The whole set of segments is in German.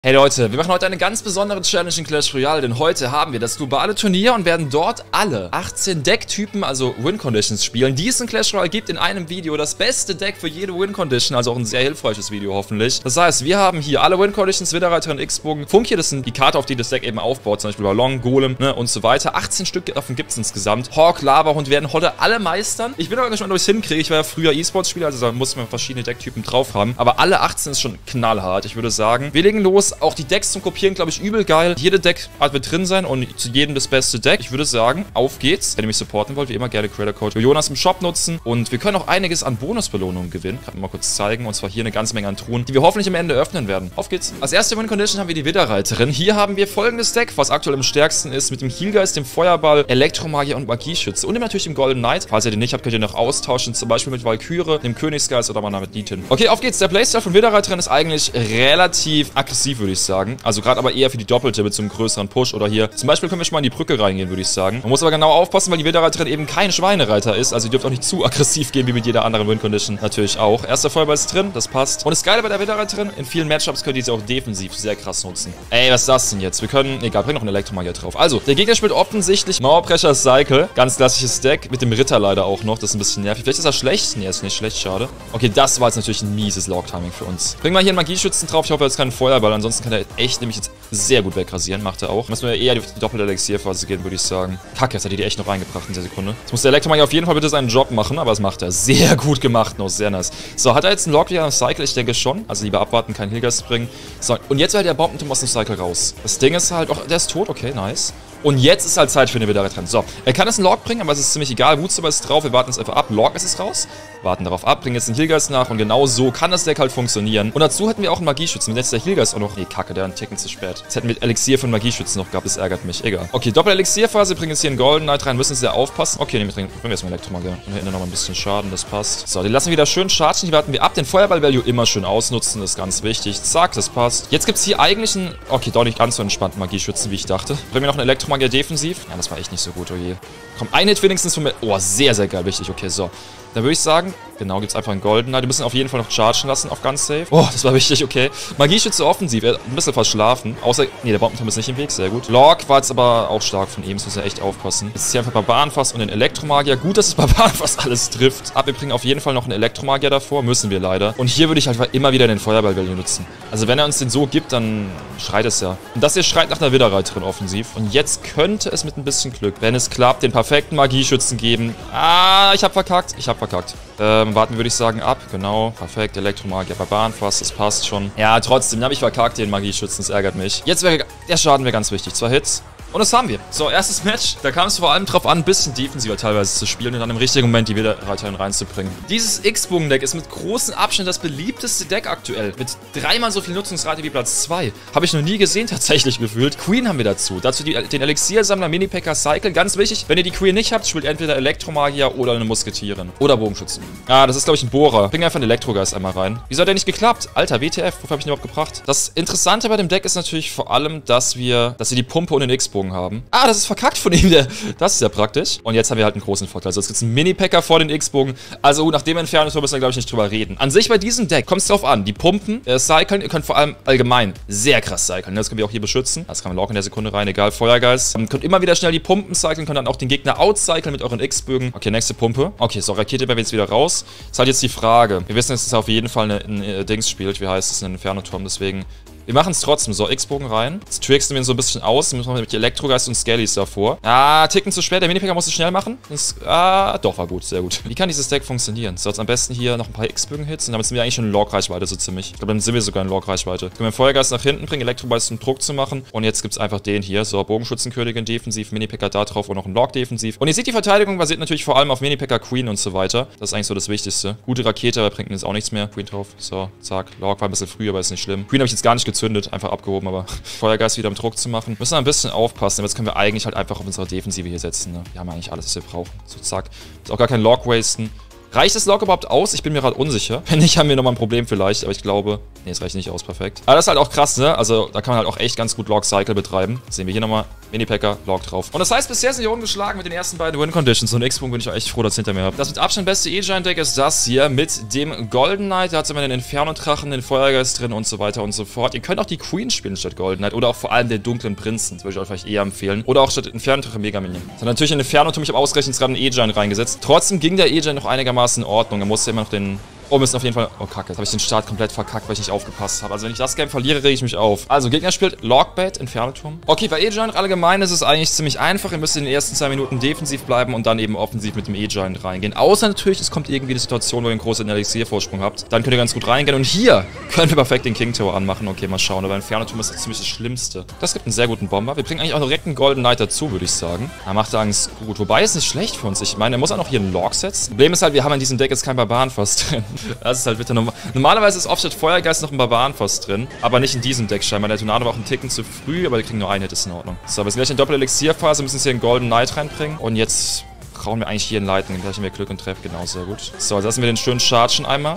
Hey Leute, wir machen heute eine ganz besondere Challenge in Clash Royale, denn heute haben wir das globale Turnier und werden dort alle 18 Decktypen, also Win-Conditions spielen, die es in Clash Royale gibt, in einem Video. Das beste Deck für jede Win-Condition, also auch ein sehr hilfreiches Video hoffentlich. Das heißt, wir haben hier alle Win-Conditions, Widderreiter und X-Bogen. Funky, das sind die Karte, auf die das Deck eben aufbaut, zum Beispiel Ballon, Golem, ne, und so weiter. 18 Stück davon gibt es insgesamt. Hawk, Lavahund werden heute alle meistern. Ich bin aber nicht mal, ob ich es hinkriege. Ich war ja früher E-Sports-Spieler, also da muss man verschiedene Decktypen drauf haben. Aber alle 18 ist schon knallhart, ich würde sagen. Wir legen los. Auch die Decks zum Kopieren, glaube ich, übel geil. Jede Deckart wird drin sein und zu jedem das beste Deck. Ich würde sagen, auf geht's. Wenn ihr mich supporten wollt, wie immer gerne Creator Code Jonas im Shop nutzen. Und wir können auch einiges an Bonusbelohnungen gewinnen. Kann ich mal kurz zeigen. Und zwar hier eine ganze Menge an Truhen, die wir hoffentlich am Ende öffnen werden. Auf geht's. Als erste Win-Condition haben wir die Widderreiterin. Hier haben wir folgendes Deck, was aktuell am stärksten ist, mit dem Healgeist, dem Feuerball, Elektromagier und Magieschütze. Und natürlich dem Golden Knight. Falls ihr den nicht habt, könnt ihr noch austauschen. Zum Beispiel mit Valkyrie, dem Königsgeist oder mal mit Nitin. Okay, auf geht's. Der Playstyle von Widderreiterin ist eigentlich relativ aggressiv, würde ich sagen. Also gerade aber eher für die Doppelte mit so einem größeren Push oder hier. Zum Beispiel können wir schon mal in die Brücke reingehen, würde ich sagen. Man muss aber genau aufpassen, weil die Widderreiterin eben kein Schweinereiter ist. Also ihr dürft auch nicht zu aggressiv gehen, wie mit jeder anderen Win-Condition natürlich auch. Erster Feuerball ist drin, das passt. Und das Geile bei der Widderreiterin, in vielen Matchups könnt ihr sie auch defensiv sehr krass nutzen. Ey, was ist das denn jetzt? Wir können, egal, bring noch einen Elektromagier drauf. Also, der Gegner spielt offensichtlich Mauerbrecher Cycle. Ganz klassisches Deck, mit dem Ritter leider auch noch. Das ist ein bisschen nervig. Vielleicht ist er schlecht. Nee, ist nicht schlecht, schade. Okay, das war jetzt natürlich ein mieses Log-Timing für uns. Bringen wir hier einen Magieschützen drauf. Ich hoffe, er hat keinen Feuerball. Ansonsten kann er echt nämlich jetzt sehr gut wegrasieren. Macht er auch. Müssen wir eher die doppelte Elixierphase gehen, würde ich sagen. Kacke, jetzt hat die echt noch reingebracht in der Sekunde. Jetzt muss der Elektromagier auf jeden Fall bitte seinen Job machen, aber das macht er. Sehr gut gemacht noch, sehr nice. So, hat er jetzt einen Log wieder im Cycle? Ich denke schon. Also lieber abwarten, keinen Healgeist bringen. So, und jetzt wird der Bombenturm aus dem Cycle raus. Das Ding ist halt, der ist tot, okay, nice. Und jetzt ist halt Zeit für eine Widderreiterin. So, er kann jetzt einen Log bringen, aber es ist ziemlich egal. Woodstopper ist drauf, wir warten jetzt einfach ab. Log ist es raus. Warten darauf ab, bringen jetzt den Healgeist nach und genau so kann das Deck halt funktionieren. Und dazu hätten wir auch einen Magieschützen. Wenn jetzt der Healgeist auch noch... Nee, kacke, der ist einen Ticken zu spät. Jetzt hätten wir Elixier von Magieschützen noch gehabt, das ärgert mich. Egal. Okay, Doppel-Elixierphase, bringen jetzt hier einen Golden Knight rein, müssen sehr aufpassen. Okay, nee, bringen wir jetzt mal Elektromagier. Und hier hinten nochmal ein bisschen Schaden, das passt. So, den lassen wir wieder schön chargen, die warten wir ab. Den Feuerball-Value immer schön ausnutzen, das ist ganz wichtig. Zack, das passt. Jetzt gibt es hier eigentlich einen... Okay, doch nicht ganz so entspannten Magieschützen, wie ich dachte. Bringen wir noch einen Elektromagier defensiv. Ja, das war echt nicht so gut, oh je. Komm, ein Hit wenigstens von mir. Oh, sehr, sehr geil, wichtig. Okay, so. Dann würde ich sagen, genau, gibt es einfach einen Golden Knight. Die müssen auf jeden Fall noch chargen lassen auf ganz safe. Oh, das war wichtig, okay. Magieschütze offensiv, er hat ein bisschen verschlafen. Außer, nee, der Bombenturm ist nicht im Weg, sehr gut. Log war jetzt aber auch stark von ihm, das muss er echt aufpassen. Jetzt ist hier einfach Barbarenfass und den Elektromagier. Gut, dass das Barbarenfass alles trifft. Aber wir bringen auf jeden Fall noch einen Elektromagier davor, müssen wir leider. Und hier würde ich halt immer wieder den Feuerball-Value nutzen. Also wenn er uns den so gibt, dann schreit es ja. Und das hier schreit nach einer Widderreiterin offensiv. Und jetzt könnte es mit ein bisschen Glück, wenn es klappt, den perfekten Magieschützen geben. Ah, ich hab verkackt. Warten würde ich sagen ab. Genau, perfekt. Elektromagier, Barbarenfass, das passt schon. Ja, trotzdem habe ich verkackt, den Magieschützen, das ärgert mich. Jetzt wäre der Schaden wäre ganz wichtig. 2 Hits. Und das haben wir. So, erstes Match. Da kam es vor allem drauf an, ein bisschen defensiver teilweise zu spielen und dann im richtigen Moment die Widderreiterin reinzubringen. Dieses X-Bogen-Deck ist mit großem Abstand das beliebteste Deck aktuell. Mit 3-mal so viel Nutzungsrate wie Platz 2. Habe ich noch nie gesehen, tatsächlich gefühlt. Queen haben wir dazu. Dazu den Elixiersammler, Mini-Packer, Cycle. Ganz wichtig, wenn ihr die Queen nicht habt, spielt entweder Elektromagier oder eine Musketierin. Oder Bogenschützen. Ah, das ist, glaube ich, ein Bohrer. Bring einfach einen Elektrogeist einmal rein. Wieso hat der nicht geklappt? Alter, WTF, wofür habe ich den überhaupt gebracht? Das Interessante bei dem Deck ist natürlich vor allem, dass wir die Pumpe und den X-Bogen haben. Ah, das ist verkackt von ihm, das ist ja praktisch. Und jetzt haben wir halt einen großen Vorteil. Also jetzt gibt es einen Mini-Packer vor den X-Bogen. Also nach dem Entfernungstor müssen wir, glaube ich, nicht drüber reden. An sich bei diesem Deck kommt es drauf an. Die Pumpen, cyclen, ihr könnt vor allem allgemein sehr krass cyclen. Das können wir auch hier beschützen. Das kann man locken in der Sekunde rein, egal, Feuergeist. Ihr könnt immer wieder schnell die Pumpen cyclen, könnt dann auch den Gegner outcyclen mit euren X-Bögen. Okay, nächste Pumpe. Okay, so, Rakete werden wir jetzt wieder raus. Das ist halt jetzt die Frage. Wir wissen, dass es auf jeden Fall ein Dings spielt. Wie heißt es? Ein Inferno-Turm, deswegen... Wir machen es trotzdem. So, X-Bogen rein. Jetzt tricksen wir ihn so ein bisschen aus. Dann müssen wir mit Elektrogeist und Scallies davor. Ah, Ticken zu spät. Der Minipacker muss es schnell machen. Doch, war gut. Sehr gut. Wie kann dieses Deck funktionieren? So, jetzt am besten hier noch ein paar X-Bögen-Hits. Und damit sind wir eigentlich schon in Log-Reichweite so ziemlich. Ich glaube, dann sind wir sogar in Log-Reichweite. Können wir Feuergeist nach hinten bringen, Elektrogeist um Druck zu machen. Und jetzt gibt es einfach den hier. So, Bogenschützenkönigin defensiv, Minipacker da drauf und noch ein Log defensiv. Und ihr seht, die Verteidigung basiert natürlich vor allem auf Minipacker, Queen und so weiter. Das ist eigentlich so das Wichtigste. Gute Rakete, aber bringt jetzt auch nichts mehr. Queen drauf. So, zack. Log war ein bisschen früher, aber ist nicht schlimm. Queen habe ich jetzt gar nicht gezündet. Einfach abgehoben. Aber Feuergeist wieder im Druck zu machen. Müssen wir ein bisschen aufpassen. Jetzt können wir eigentlich halt einfach auf unsere Defensive hier setzen. Ne? Wir haben eigentlich alles, was wir brauchen. So, zack. Ist auch gar kein Log wasten. Reicht das Log überhaupt aus? Ich bin mir gerade unsicher. Wenn nicht, haben wir nochmal ein Problem vielleicht. Aber ich glaube... Nee, es reicht nicht aus. Perfekt. Aber das ist halt auch krass, ne? Also, da kann man halt auch echt ganz gut Log-Cycle betreiben. Das sehen wir hier nochmal. Mini-Packer, Log drauf. Und das heißt, bisher sind wir ungeschlagen mit den ersten beiden Win-Conditions. Und X-Punkt bin ich echt froh, dass ich hinter mir habe. Das mit Abstand beste E-Giant-Deck ist das hier mit dem Golden Knight. Da hat es immer den Inferno-Drachen, den Feuergeist drin und so weiter und so fort. Ihr könnt auch die Queen spielen statt Golden Knight oder auch vor allem den dunklen Prinzen. Das würde ich euch vielleicht eher empfehlen. Oder auch statt Inferno-Drache Mega-Minion. Dann natürlich in Inferno-Turm, ich habe ausgerechnet gerade einen E-Giant reingesetzt. Trotzdem ging der E-Giant noch einigermaßen in Ordnung. Er musste immer noch den... Oh, müssen auf jeden Fall... Oh, kacke. Jetzt habe ich den Start komplett verkackt, weil ich nicht aufgepasst habe. Also, wenn ich das Game verliere, rege ich mich auf. Also, Gegner spielt Logbait, Inferno-Turm. Okay, bei E-Giant allgemein ist es eigentlich ziemlich einfach. Ihr müsst in den ersten 2 Minuten defensiv bleiben und dann eben offensiv mit dem E-Giant reingehen. Außer natürlich, es kommt irgendwie eine Situation, wo ihr einen großen Elixiervorsprung habt. Dann könnt ihr ganz gut reingehen. Und hier können wir perfekt den King Tower anmachen. Okay, mal schauen. Aber Inferno-Turm ist ziemlich das Schlimmste. Das gibt einen sehr guten Bomber. Wir bringen eigentlich auch direkt einen Golden Knight dazu, würde ich sagen. Er macht Angst gut. Wobei, ist nicht schlecht für uns. Ich meine, er muss auch noch hier einen Log setzen. Problem ist halt, wir haben in diesem Deck jetzt kein Barbarenfass drin. Das ist halt bitte normalerweise ist oft statt Feuergeist noch ein Barbarenfass drin, aber nicht in diesem Deck scheinbar. Der Tornado war auch einen Ticken zu früh, aber wir kriegen nur einen Hit, ist in Ordnung. So, wir sind gleich in Doppel-Elixierphase, müssen jetzt hier einen Golden Knight reinbringen und jetzt brauchen wir eigentlich hier einen Lightning. Gleich haben wir Glück und Treff, genau, sehr gut. So, jetzt lassen wir den schönen Chargen einmal.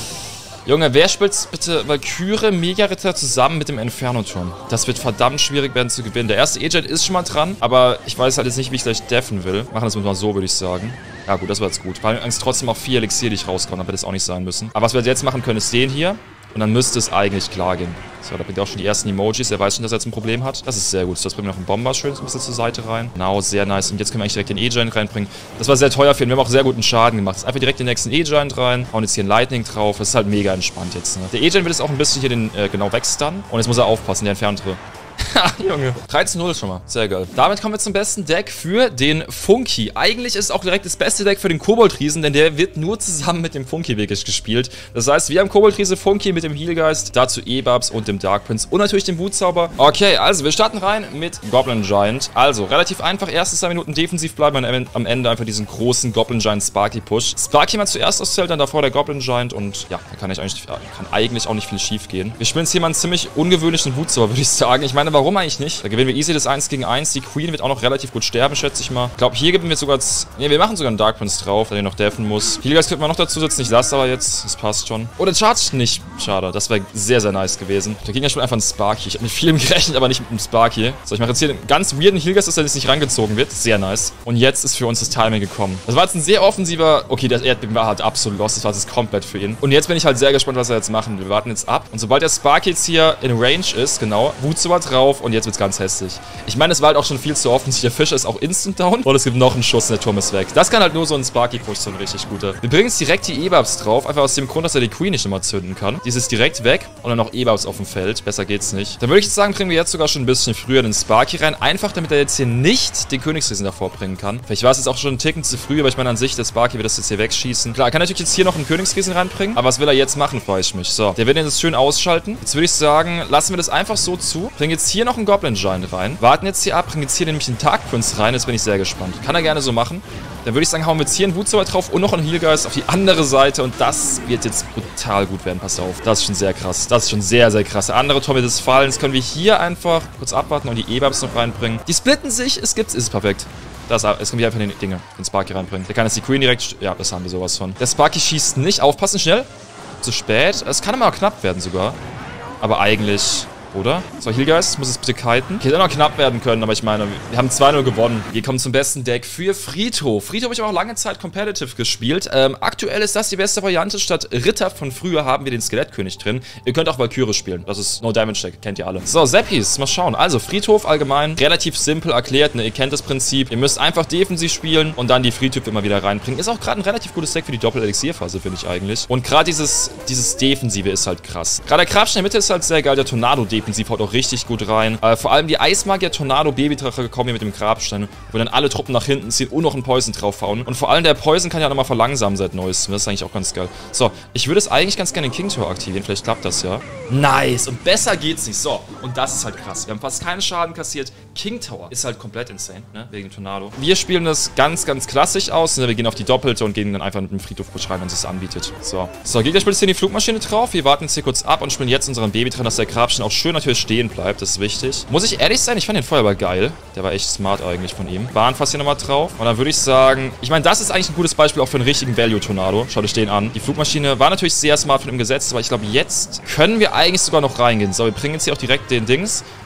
Junge, wer spielt bitte Valkyrie, Mega-Ritter zusammen mit dem Inferno-Turm? Das wird verdammt schwierig werden zu gewinnen. Der erste E-Jet ist schon mal dran, aber ich weiß halt jetzt nicht, wie ich gleich deffen will. Machen das mal so, würde ich sagen. Ja gut, das war jetzt gut. Vor allem Angst trotzdem auch 4 Elixier, die ich rauskomme, aber das auch nicht sein müssen. Aber was wir jetzt machen können, ist den hier. Und dann müsste es eigentlich klar gehen. So, da bringt er auch schon die ersten Emojis. Er weiß schon, dass er jetzt ein Problem hat. Das ist sehr gut. So, jetzt bringen wir noch einen Bomber schön ein bisschen zur Seite rein. Genau, sehr nice. Und jetzt können wir eigentlich direkt den E-Giant reinbringen. Das war sehr teuer für ihn. Wir haben auch sehr guten Schaden gemacht. Jetzt einfach direkt den nächsten E-Giant rein. Hauen jetzt hier einen Lightning drauf. Das ist halt mega entspannt jetzt. Ne? Der E-Giant wird jetzt auch ein bisschen hier den genau wegstunnen. Und jetzt muss er aufpassen, der Entferntere. Ha, Junge. 13-0 schon mal. Sehr geil. Damit kommen wir zum besten Deck für den Funky. Eigentlich ist es auch direkt das beste Deck für den Kobold-Riesen, denn der wird nur zusammen mit dem Funky wirklich gespielt. Das heißt, wir haben Kobold-Riese, Funky mit dem Healgeist, dazu E-Babs und dem Dark Prince und natürlich dem Wutzauber. Okay, also wir starten rein mit Goblin Giant. Also, relativ einfach, erste 2 Minuten defensiv bleiben und am Ende einfach diesen großen Goblin Giant Sparky Push. Sparky mal zuerst auszählt, dann davor der Goblin Giant und ja, da kann eigentlich auch nicht viel schief gehen. Wir spielen jetzt hier mal einen ziemlich ungewöhnlichen Wutzauber, würde ich sagen. Ich meine, warum eigentlich nicht? Da gewinnen wir easy das 1 gegen 1. Die Queen wird auch noch relativ gut sterben, schätze ich mal. Ich glaube, hier geben wir sogar... Ne, wir machen sogar einen Dark Prince drauf, der den noch deffen muss. Healgeist könnte man noch dazu setzen. Ich lasse das aber jetzt. Das passt schon. Oh, der chargt nicht. Schade. Das wäre sehr, sehr nice gewesen. Der Gegner spielt einfach einen Sparky. Ich habe mit vielem gerechnet, aber nicht mit einem Sparky. So, ich mache jetzt hier einen ganz weirden Healgeist, dass er jetzt nicht rangezogen wird. Sehr nice. Und jetzt ist für uns das Timing gekommen. Das war jetzt ein sehr offensiver... Okay, der Erdbeben war halt absolut lost. Das war jetzt komplett für ihn. Und jetzt bin ich halt sehr gespannt, was er jetzt machen will. Wir warten jetzt ab. Und sobald der Sparky jetzt hier in Range ist, genau, Wutzauber drauf und jetzt wird's ganz hässlich. Ich meine, es war halt auch schon viel zu offensichtlich. Der Fischer ist auch instant down. Und es gibt noch einen Schuss und der Turm ist weg. Das kann halt nur so ein Sparky-Push, so ein richtig guter. Wir bringen jetzt direkt die E-Babs drauf. Einfach aus dem Grund, dass er die Queen nicht immer zünden kann. Die ist jetzt direkt weg. Und dann noch E-Babs auf dem Feld. Besser geht's nicht. Dann würde ich jetzt sagen, bringen wir jetzt sogar schon ein bisschen früher den Sparky rein. Einfach, damit er jetzt hier nicht den Königsriesen davor bringen kann. Vielleicht war es jetzt auch schon ein Ticken zu früh, aber ich meine an sich, der Sparky wird das jetzt hier wegschießen. Klar, er kann natürlich jetzt hier noch einen Königsriesen reinbringen. Aber was will er jetzt machen, frage ich mich. So, der wird den jetzt schön ausschalten. Jetzt würde ich sagen, lassen wir das einfach so zu. Bringen jetzt hier noch einen Goblin Giant rein. Warten jetzt hier ab, bringen jetzt hier nämlich einen Dark Prince rein. Jetzt bin ich sehr gespannt. Kann er gerne so machen. Dann würde ich sagen, hauen wir jetzt hier einen Wutzauber drauf und noch einen Healgeist auf die andere Seite. Und das wird jetzt brutal gut werden. Passt auf. Das ist schon sehr krass. Das ist schon sehr, sehr krass. Der andere Tor wird des Fallens. Können wir hier einfach kurz abwarten und die E-Babs noch reinbringen. Die splitten sich. Es gibt's. Ist perfekt. Jetzt können wir einfach den Sparky reinbringen. Der kann jetzt die Queen direkt... Ja, das haben wir sowas von. Der Sparky schießt nicht. Aufpassen, schnell. Zu spät. Es kann aber auch knapp werden sogar. Aber eigentlich... Oder? So, Healgeist, muss es bitte kiten. Okay, hätte noch knapp werden können, aber ich meine, wir haben 2-0 gewonnen. Wir kommen zum besten Deck für Friedhof. Friedhof habe ich aber auch lange Zeit competitive gespielt. Aktuell ist das die beste Variante. Statt Ritter von früher haben wir den Skelettkönig drin. Ihr könnt auch Valkyrie spielen. Das ist No-Damage-Deck, kennt ihr alle. So, Seppis, mal schauen. Also, Friedhof allgemein, relativ simpel erklärt, ne? Ihr kennt das Prinzip. Ihr müsst einfach defensiv spielen und dann die Friedhof immer wieder reinbringen. Ist auch gerade ein relativ gutes Deck für die Doppel-Elixierphase, finde ich eigentlich. Und gerade dieses Defensive ist halt krass. Gerade der Grabstein in der Mitte ist halt sehr geil. Der Tornado-Defensive haut auch richtig gut rein. Vor allem die Eismagier Tornado Babydrache kommen hier mit dem Grabstein, wo dann alle Truppen nach hinten ziehen und noch einen Poison draufhauen. Und vor allem der Poison kann ja nochmal verlangsamen seit Neuestem. Das ist eigentlich auch ganz geil. So, ich würde es eigentlich ganz gerne in King Tower aktivieren. Vielleicht klappt das ja. Nice. Und besser geht's nicht. So, und das ist halt krass. Wir haben fast keinen Schaden kassiert. King Tower ist halt komplett insane, ne? Wegen Tornado. Wir spielen das ganz, ganz klassisch aus. Ne? Wir gehen auf die Doppelte und gehen dann einfach mit dem Friedhof-Push rein, wenn es anbietet. So, Gegner spielt jetzt hier die Flugmaschine drauf. Wir warten jetzt hier kurz ab und spielen jetzt unseren Baby dran, dass der Grabstein auch schön natürlich stehen bleibt. Das ist wichtig. Muss ich ehrlich sein, ich fand den Feuerball geil. Der war echt smart eigentlich von ihm. Bahnfass hier nochmal drauf. Und dann würde ich sagen, ich meine, das ist eigentlich ein gutes Beispiel auch für einen richtigen Value-Tornado. Schaut euch den an. Die Flugmaschine war natürlich sehr smart von ihm gesetzt, aber ich glaube, jetzt können wir eigentlich sogar noch reingehen. So, wir bringen jetzt hier auch direkt den Dings.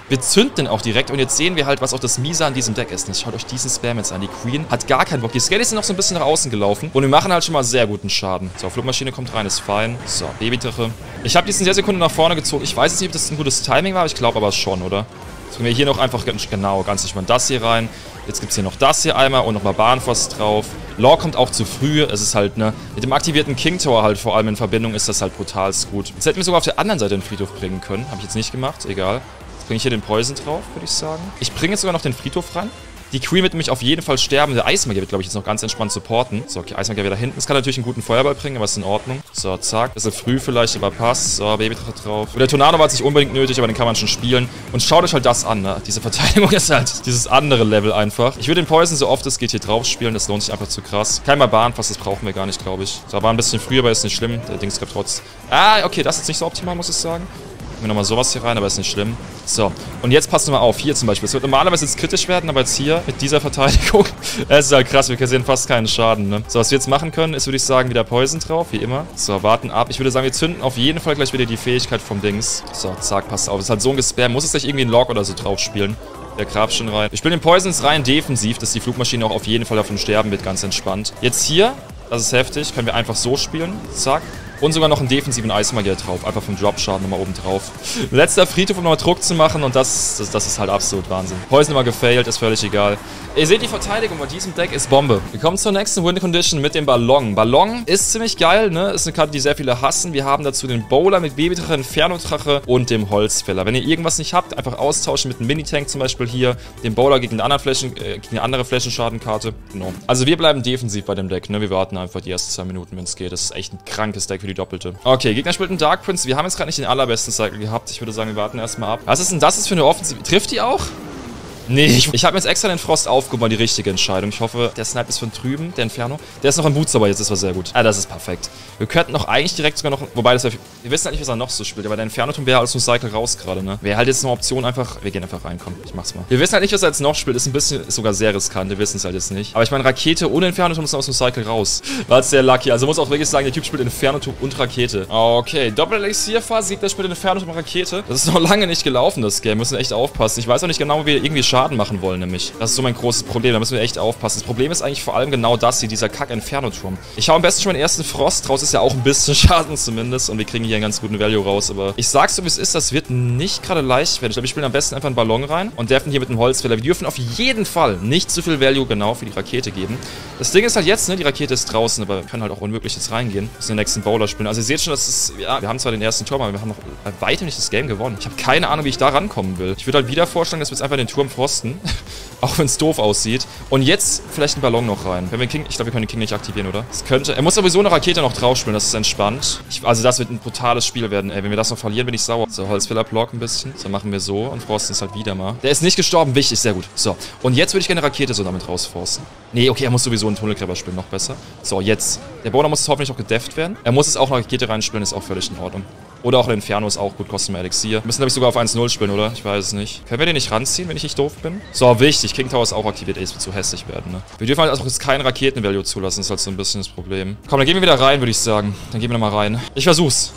Wir zünden den auch direkt und jetzt sehen wir halt, was auch das Miese an diesem Deck ist. Schaut euch diesen Spam jetzt an. Die Queen hat gar keinen Bock. Die Skellies sind noch so ein bisschen nach außen gelaufen und wir machen halt schon mal sehr guten Schaden. So, Flugmaschine kommt rein, ist fein. So, Babydrache. Ich habe diesen sehr Sekunde nach vorne gezogen. Ich weiß jetzt nicht, ob das ein gutes Timing war, aber ich glaube aber schon, oder? Jetzt können wir hier noch einfach genau, ganz nicht mal das hier rein. Jetzt gibt es hier noch das hier einmal und nochmal Bahnforst drauf. Law kommt auch zu früh. Es ist halt, ne, mit dem aktivierten King Tower halt vor allem in Verbindung ist das halt brutal gut. Jetzt hätten wir sogar auf der anderen Seite den Friedhof bringen können. Habe ich jetzt nicht gemacht, egal. Jetzt bringe ich hier den Poison drauf, würde ich sagen. Ich bringe jetzt sogar noch den Friedhof rein. Die Queen wird nämlich auf jeden Fall sterben. Der Eismagier wird, glaube ich, jetzt noch ganz entspannt supporten. So, okay, Eismagier wieder hinten. Das kann natürlich einen guten Feuerball bringen, aber ist in Ordnung. So, zack. Bisschen früh vielleicht, aber passt. So, Babydrache drauf. Und der Tornado war jetzt nicht unbedingt nötig, aber den kann man schon spielen. Und schaut euch halt das an, ne? Diese Verteidigung ist halt dieses andere Level einfach. Ich würde den Poison so oft es geht hier drauf spielen. Das lohnt sich einfach zu krass. Kein Barbarenfass, fast das brauchen wir gar nicht, glaube ich. So, war ein bisschen früher, aber ist nicht schlimm. Der Dings gab trotz. Ah, okay, das ist jetzt nicht so optimal, muss ich sagen. Wir nochmal sowas hier rein, aber ist nicht schlimm. So, und jetzt passt nochmal auf. Hier zum Beispiel. Es wird normalerweise jetzt kritisch werden, aber jetzt hier mit dieser Verteidigung. Es ist halt krass, wir kassieren fast keinen Schaden, ne? So, was wir jetzt machen können, ist, würde ich sagen, wieder Poison drauf, wie immer. So, warten ab. Ich würde sagen, wir zünden auf jeden Fall gleich wieder die Fähigkeit vom Dings. So, zack, passt auf. Es ist halt so ein Gespam. Muss es gleich irgendwie einen Log oder so drauf spielen. Der Grab schon rein. Ich spiele den Poisons rein defensiv, dass die Flugmaschine auch auf jeden Fall davon sterben wird, ganz entspannt. Jetzt hier, das ist heftig, können wir einfach so spielen. Zack. Und sogar noch einen defensiven Eismagier drauf. Einfach vom Drop-Schaden nochmal oben drauf. Letzter Friedhof, um nochmal Druck zu machen. Und das ist halt absolut Wahnsinn. Poison immer gefailt, ist völlig egal. Ihr seht, die Verteidigung bei diesem Deck ist Bombe. Wir kommen zur nächsten Win Condition mit dem Ballon. Ballon ist ziemlich geil, ne? Ist eine Karte, die sehr viele hassen. Wir haben dazu den Bowler mit Babydrache, Inferno-Drache und dem Holzfäller. Wenn ihr irgendwas nicht habt, einfach austauschen mit einem Mini-Tank zum Beispiel hier. Den Bowler gegen eine andere Flächenschadenkarte. Genau. Also wir bleiben defensiv bei dem Deck, ne? Wir warten einfach die ersten 2 Minuten, wenn es geht. Das ist echt ein krankes Deck für die Doppelte. Okay, Gegner spielt einen Dark Prince. Wir haben jetzt gerade nicht den allerbesten Cycle gehabt. Ich würde sagen, wir warten erstmal ab. Was ist denn das für eine Offensive? Trifft die auch? Nee, ich habe jetzt extra den Frost aufgehoben, die richtige Entscheidung. Ich hoffe, der Snipe ist von drüben, der Inferno. Der ist noch im Bootzauber jetzt, das war sehr gut. Ah, das ist perfekt. Wir könnten auch eigentlich direkt sogar noch, wobei das wäre, wir wissen halt nicht, was er noch so spielt, aber der Inferno-Turm wäre als ein Cycle raus gerade, ne? Wäre halt jetzt eine Option einfach, wir gehen einfach rein, komm, ich mach's mal. Wir wissen halt nicht, was er jetzt noch spielt, ist sogar sehr riskant, wir wissen es halt jetzt nicht. Aber ich meine, Rakete ohne Inferno-Turm ist aus dem Cycle raus. War jetzt sehr lucky, also muss auch wirklich sagen, der Typ spielt Inferno-Turm und Rakete. Okay, Doppel-Elixir-Phase, Gegner spielt Inferno-Turm und Rakete. Das ist noch lange nicht gelaufen, das Game, müssen echt aufpassen. Ich weiß auch nicht genau, wie wir irgendwie Schaden machen wollen, nämlich. Das ist so mein großes Problem, da müssen wir echt aufpassen. Das Problem ist eigentlich vor allem genau das hier, dieser Kack-Inferno-Turm. Ich hau am besten schon meinen ersten Frost raus, ist ja auch ein bisschen Schaden zumindest und wir kriegen hier einen ganz guten Value raus, aber ich sag's so, wie es ist, das wird nicht gerade leicht werden. Ich glaube, wir spielen am besten einfach einen Ballon rein und werfen hier mit einem Holzfäller. Wir dürfen auf jeden Fall nicht zu viel Value genau für die Rakete geben. Das Ding ist halt jetzt, ne, die Rakete ist draußen, aber wir können halt auch unmöglich jetzt reingehen. Wir müssen den nächsten Bowler spielen. Also ihr seht schon, das ist, ja, wir haben zwar den ersten Turm, aber wir haben noch bei weitem nicht das Game gewonnen. Ich habe keine Ahnung, wie ich da rankommen will. Ich würde halt wieder vorschlagen, dass wir jetzt einfach den Turm frosten. Auch wenn es doof aussieht. Und jetzt vielleicht einen Ballon noch rein. Wenn wir King, ich glaube, wir können den King nicht aktivieren, oder? Das könnte. Er muss sowieso eine Rakete noch drauf spielen, das ist entspannt. Also das wird ein brutales Spiel werden, ey. Wenn wir das noch verlieren, bin ich sauer. So, Holzfäller-Block ein bisschen. So, machen wir so und frosten es halt wieder mal. Der ist nicht gestorben, wichtig, sehr gut. So, und jetzt würde ich gerne eine Rakete so damit rausforsten. Nee, okay, er muss sowieso einen Tunnelgräber spielen, noch besser. So, jetzt. Der Bowler muss es hoffentlich auch gedefft werden. Er muss es auch eine Rakete reinspielen, ist auch völlig in Ordnung. Oder auch ein Inferno ist auch gut, kostet mehr Elixier. Wir müssen, glaube ich, sogar auf 1-0 spielen, oder? Ich weiß es nicht. Können wir den nicht ranziehen, wenn ich nicht doof bin? So, wichtig. King Tower ist auch aktiviert. Ey, es wird zu hässlich werden, ne? Wir dürfen halt auch jetzt keinen Raketen-Value zulassen. Das ist halt so ein bisschen das Problem. Komm, dann gehen wir wieder rein, würde ich sagen. Dann gehen wir nochmal rein. Ich versuch's.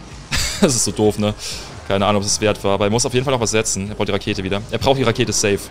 Das ist so doof, ne? Keine Ahnung, ob es wert war. Aber er muss auf jeden Fall noch was setzen. Er braucht die Rakete wieder. Er braucht die Rakete safe.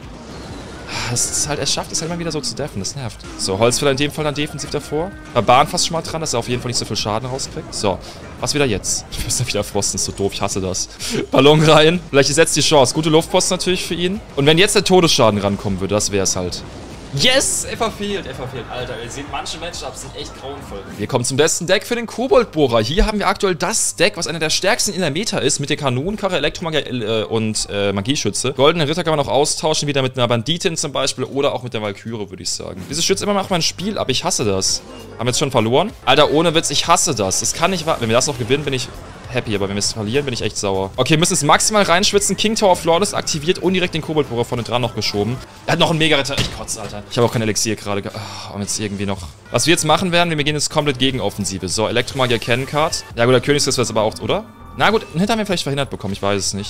Das ist halt, er schafft es halt immer wieder so zu deffen, das nervt. So, Holzfäller in dem Fall dann defensiv davor. Bahn fast schon mal dran, dass er auf jeden Fall nicht so viel Schaden rauskriegt. So, was wieder jetzt? Wir müssen wieder frosten, ist so doof, ich hasse das. Ballon rein. Vielleicht ist jetzt die Chance. Gute Luftpost natürlich für ihn. Und wenn jetzt der Todesschaden rankommen würde, das wäre es halt. Yes! Er verfehlt, Alter. Ihr seht, manche Matchups sind echt grauenvoll. Wir kommen zum besten Deck für den Koboldbohrer. Hier haben wir aktuell das Deck, was einer der stärksten in der Meta ist, mit der Kanonenkarre, Elektromagier und Magieschütze. Goldene Ritter kann man auch austauschen, wieder mit einer Banditin zum Beispiel oder auch mit der Valkyrie, würde ich sagen. Diese Schütze immer macht mein Spiel ab, ich hasse das. Haben wir jetzt schon verloren? Alter, ohne Witz, ich hasse das. Das kann nicht wahr. Wenn wir das noch gewinnen, bin ich happy, aber wenn wir es verlieren, bin ich echt sauer. Okay, wir müssen es maximal reinschwitzen. King Tower Flawless aktiviert und direkt den Koboldbohrer vorne dran noch geschoben. Er hat noch einen Mega-Ritter. Ich kotze, Alter. Ich habe auch kein Elixier gerade. Und jetzt irgendwie noch. Was wir jetzt machen werden, wir gehen jetzt komplett Gegenoffensive. So, Elektromagier Kennen Card. Ja gut, der Königsriss wird es aber auch, oder? Na gut, einen Hit haben wir vielleicht verhindert bekommen. Ich weiß es nicht.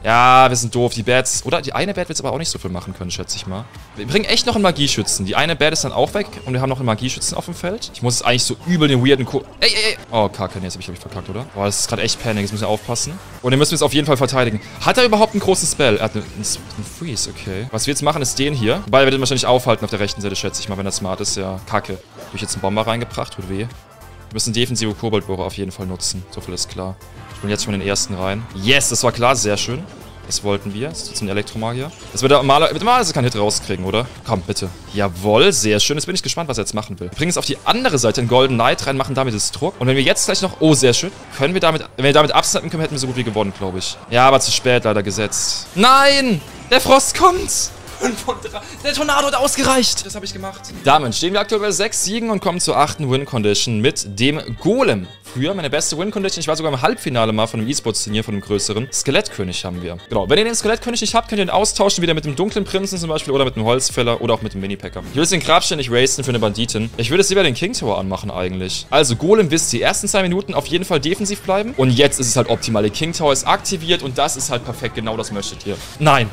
Ja, wir sind doof. Die Bats... Oder die eine Bat wird es aber auch nicht so viel machen können, schätze ich mal. Wir bringen echt noch einen Magieschützen. Die eine Bat ist dann auch weg und wir haben noch einen Magieschützen auf dem Feld. Ich muss jetzt eigentlich so übel den weirden Ey. Oh, Kacke. Nee, jetzt habe ich verkackt, oder? Boah, das ist gerade echt Panik. Jetzt müssen wir aufpassen. Und den müssen wir jetzt auf jeden Fall verteidigen. Hat er überhaupt einen großen Spell? Er hat einen Freeze, okay. Was wir jetzt machen, ist den hier. Wobei, er wird ihn wahrscheinlich aufhalten auf der rechten Seite, schätze ich mal, wenn er smart ist. Ja, Kacke. Habe ich jetzt einen Bomber reingebracht? Tut weh. Wir müssen defensive Koboldbohrer auf jeden Fall nutzen. So viel ist klar. Ich bin jetzt schon in den ersten rein. Yes, das war klar. Sehr schön. Das wollten wir. Das ist jetzt ein Elektromagier. Das wird normalerweise keinen Hit rauskriegen, oder? Komm, bitte. Jawohl, sehr schön. Jetzt bin ich gespannt, was er jetzt machen will. Wir bringen es auf die andere Seite in Golden Knight rein, machen damit das Druck. Und wenn wir jetzt gleich noch... Oh, sehr schön. Können wir damit... Wenn wir damit absnappen können, hätten wir so gut wie gewonnen, glaube ich. Ja, aber zu spät leider gesetzt. Nein! Der Frost kommt! 5 und 3. Der Tornado hat ausgereicht. Das habe ich gemacht. Damit stehen wir aktuell bei 6 Siegen und kommen zur 8. Win-Condition mit dem Golem. Früher meine beste Win-Condition. Ich war sogar im Halbfinale mal von einem E-Sports-Turnier, von einem größeren. Skelettkönig haben wir. Genau, wenn ihr den Skelettkönig nicht habt, könnt ihr ihn austauschen, wieder mit dem dunklen Prinzen zum Beispiel oder mit dem Holzfäller oder auch mit dem Mini-Packer. Ich will jetzt den Grabstein nicht racen für eine Banditin. Ich würde jetzt lieber den King Tower anmachen eigentlich. Also Golem, wisst ihr, die ersten 2 Minuten auf jeden Fall defensiv bleiben. Und jetzt ist es halt optimal. Der King Tower ist aktiviert und das ist halt perfekt. Genau das möchtet ihr. Nein.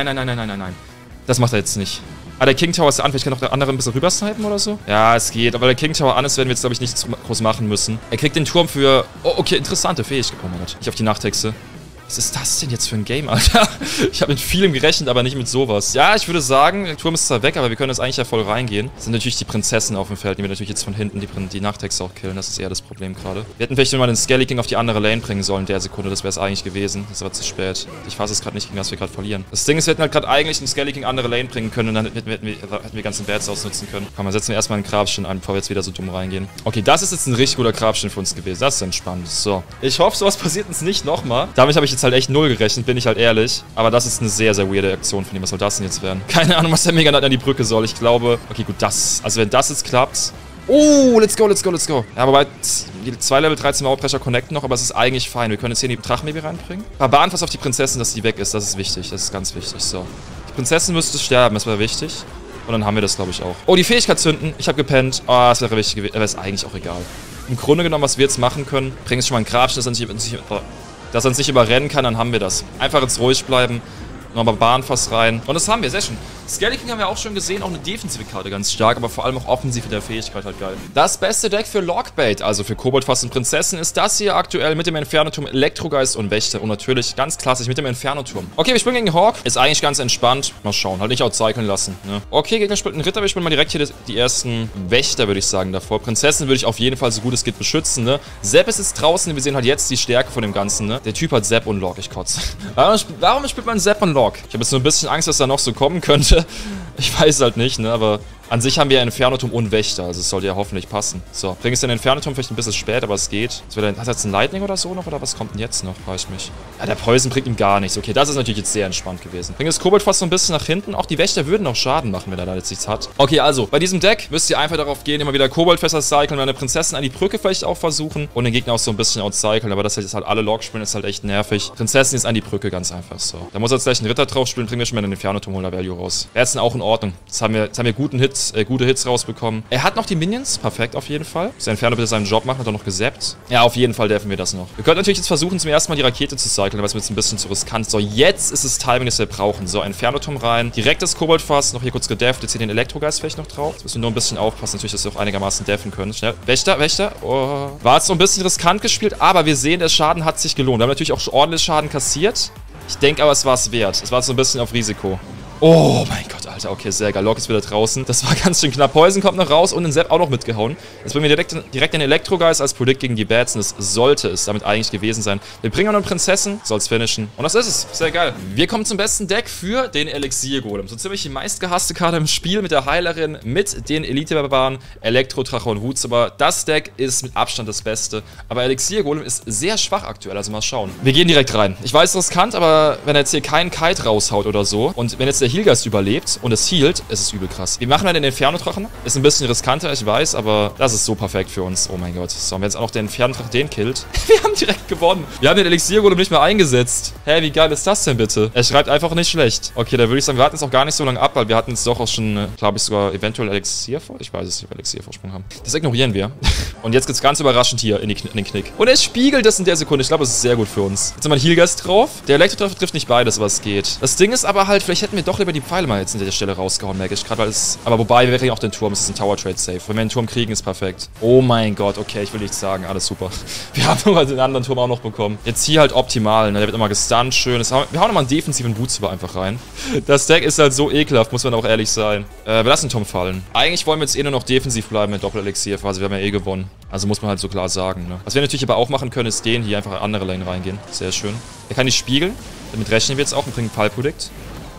Das macht er jetzt nicht. Ah, der King Tower ist an. Vielleicht kann auch der andere ein bisschen rüber snipen oder so. Ja, es geht. Aber der King Tower an ist, werden wir jetzt, glaube ich, nicht groß machen müssen. Er kriegt den Turm für... Oh, okay, interessante Fähigkeit. Oh mein Gott. Ich auf die Nachthexe. Was ist das denn jetzt für ein Game, Alter? Ich habe mit vielem gerechnet, aber nicht mit sowas. Ja, ich würde sagen, der Turm ist zwar weg, aber wir können jetzt eigentlich ja voll reingehen. Das sind natürlich die Prinzessin auf dem Feld, die wir natürlich jetzt von hinten die Nachthexe auch killen. Das ist eher das Problem gerade. Wir hätten vielleicht nur mal den Skelly King auf die andere Lane bringen sollen in der Sekunde. Das wäre es eigentlich gewesen. Das war zu spät. Ich fasse es gerade nicht, gegen was wir gerade verlieren. Das Ding ist, wir hätten halt gerade eigentlich den Skelly King andere Lane bringen können und dann hätten wir ganzen Bats ausnutzen können. Komm, dann setzen wir erstmal einen Grabstein ein, bevor wir jetzt wieder so dumm reingehen. Okay, das ist jetzt ein richtig guter Grabstein für uns gewesen. Das ist entspannt. So. Ich hoffe, sowas passiert uns nicht nochmal. Damit habe ich jetzt halt echt 0 gerechnet. Bin ich halt ehrlich. Aber das ist eine sehr, sehr weirde Aktion von ihm. Was soll das denn jetzt werden? Keine Ahnung, was der Mega Knight an die Brücke soll. Ich glaube... Okay, gut, das... Also wenn das jetzt klappt... Oh, let's go. Ja, aber die 2 Level 13 Mauerbrecher connecten noch, aber es ist eigentlich fein. Wir können jetzt hier die Drachenbaby reinbringen. Barbaren fast auf die Prinzessin, dass die weg ist. Das ist wichtig. Das ist ganz wichtig. So. Die Prinzessin müsste sterben. Das wäre wichtig. Und dann haben wir das, glaube ich, auch. Oh, die Fähigkeit zünden. Ich habe gepennt. Oh, das wäre wichtig gewesen. Aber ist eigentlich auch egal. Im Grunde genommen, was wir jetzt machen können, bringen jetzt schon mal einen Grabstein, dass er uns nicht überrennen kann, dann haben wir das. Einfach jetzt ruhig bleiben, nochmal Bahnfass rein. Und das haben wir, sehr schön. Skelly King haben wir auch schon gesehen, auch eine defensive Karte ganz stark, aber vor allem auch offensiv in der Fähigkeit halt geil. Das beste Deck für Lockbait, also für Koboldfass und Prinzessin, ist das hier aktuell mit dem Inferno-Turm, Elektrogeist und Wächter und natürlich ganz klassisch mit dem Inferno-Turm. Okay, wir spielen gegen Hawk, ist eigentlich ganz entspannt. Mal schauen, halt nicht outcyclen lassen, ne? Okay, Gegner spielt einen Ritter, wir spielen mal direkt hier die ersten Wächter, würde ich sagen, davor. Prinzessin würde ich auf jeden Fall so gut es geht beschützen, ne? Sepp ist jetzt draußen, wir sehen halt jetzt die Stärke von dem Ganzen, ne? Der Typ hat Sepp und Lock, ich kotze. Warum spielt man Sepp und Lock? Ich habe jetzt nur ein bisschen Angst, was da noch so kommen könnte. Ich weiß halt nicht, ne, aber an sich haben wir Inferno-Turm und Wächter, also es sollte ja hoffentlich passen. So, bring es den Inferno-Turm vielleicht ein bisschen spät, aber es geht. Hat er jetzt ein Lightning oder so noch, oder was kommt denn jetzt noch, frage ich mich. Ja, der Poison bringt ihm gar nichts. Okay, das ist natürlich jetzt sehr entspannt gewesen. Bring das Kobold fast so ein bisschen nach hinten. Auch die Wächter würden noch Schaden machen, wenn er da jetzt nichts hat. Okay, also, bei diesem Deck müsst ihr einfach darauf gehen, immer wieder Koboldfässer cyclen, eine Prinzessin an die Brücke vielleicht auch versuchen und den Gegner auch so ein bisschen outcyclen, aber dass jetzt halt alle Log spielen, ist halt echt nervig. Prinzessin ist an die Brücke, ganz einfach so. Da muss er jetzt gleich einen Ritter drauf spielen, bringen wir schon mal den Inferno-Turm, holen Value raus. Er ist dann auch in Ordnung. Jetzt haben wir gute Hits rausbekommen. Er hat noch die Minions, perfekt auf jeden Fall. Sein Inferno bitte seinen Job machen, hat er noch gesappt. Ja, auf jeden Fall deffen wir das noch. Wir können natürlich jetzt versuchen, zum ersten Mal die Rakete zu cyclen, aber es wird jetzt ein bisschen zu riskant. So, jetzt ist das Timing, das wir brauchen. So, Inferno-Turm rein, direkt das Koboldfass, noch hier kurz gedefft, jetzt hier den Elektrogeist vielleicht noch drauf. Jetzt müssen wir nur ein bisschen aufpassen, natürlich, dass wir auch einigermaßen deffen können. Schnell. Wächter. Oh. War jetzt so ein bisschen riskant gespielt, aber wir sehen, der Schaden hat sich gelohnt. Wir haben natürlich auch ordentlich Schaden kassiert. Ich denke aber, es war es wert. Es war so ein bisschen auf Risiko. Oh mein Gott, Alter. Okay, sehr geil. Lok ist wieder draußen. Das war ganz schön knapp. Poison kommt noch raus und den Sepp auch noch mitgehauen. Jetzt bringen wir direkt den Elektrogeist als Predict gegen die Bats. Und das sollte es damit eigentlich gewesen sein. Wir bringen auch noch eine Prinzessin. Soll es finishen. Und das ist es. Sehr geil. Wir kommen zum besten Deck für den Elixier-Golem. So ziemlich die meistgehasste Karte im Spiel mit der Heilerin, mit den Elite-Barbaren, Elektro-Drache und Wutz. Aber das Deck ist mit Abstand das Beste. Aber Elixier-Golem ist sehr schwach aktuell. Also mal schauen. Wir gehen direkt rein. Ich weiß, riskant, aber wenn er jetzt hier keinen Kite raushaut oder so und wenn jetzt der Healgeist überlebt und es healt, es ist übel krass. Wir machen halt den Inferno-Drachen. Ist ein bisschen riskanter, ich weiß, aber das ist so perfekt für uns. Oh mein Gott. So, und wenn jetzt auch noch der Inferno-Drache den killt. Wir haben direkt gewonnen. Wir haben den Elixier-Golem nicht mehr eingesetzt. Hä, wie geil ist das denn bitte? Er schreibt einfach nicht schlecht. Okay, da würde ich sagen, wir hatten es auch gar nicht so lange ab, weil wir hatten es doch auch schon, glaube ich, sogar eventuell Elixier vor. Ich weiß es nicht, ob wir Elixier-Vorsprung haben. Das ignorieren wir. Und jetzt geht's ganz überraschend hier in den Knick. Und er spiegelt das in der Sekunde. Ich glaube, das ist sehr gut für uns. Jetzt haben wir einen Healgeist drauf. Der Elektro trifft nicht beides, was geht. Das Ding ist aber halt, vielleicht hätten wir doch lieber die Pfeile mal jetzt an der Stelle rausgehauen, merke ich gerade, weil es... Aber wobei, wir kriegen auch den Turm. Es ist ein Tower-Trade-Safe. Wenn wir den Turm kriegen, ist perfekt. Oh mein Gott, okay, ich will nichts sagen. Alles super. Wir haben nochmal den anderen Turm auch noch bekommen. Jetzt hier halt optimal, ne? Der wird immer gestunt, schön. Wir hauen nochmal einen defensiven Bootsüber einfach rein. Das Deck ist halt so ekelhaft, muss man auch ehrlich sein. Wir lassen den Turm fallen. Eigentlich wollen wir jetzt eh nur noch defensiv bleiben mit Doppel-Elixier-Phase. Wir haben ja eh gewonnen. Also muss man halt so klar sagen, ne? Was wir natürlich aber auch machen können, ist den hier einfach in andere Lane reingehen. Sehr schön. Er kann nicht spiegeln. Damit rechnen wir jetzt auch und bringen Pfeilpredict.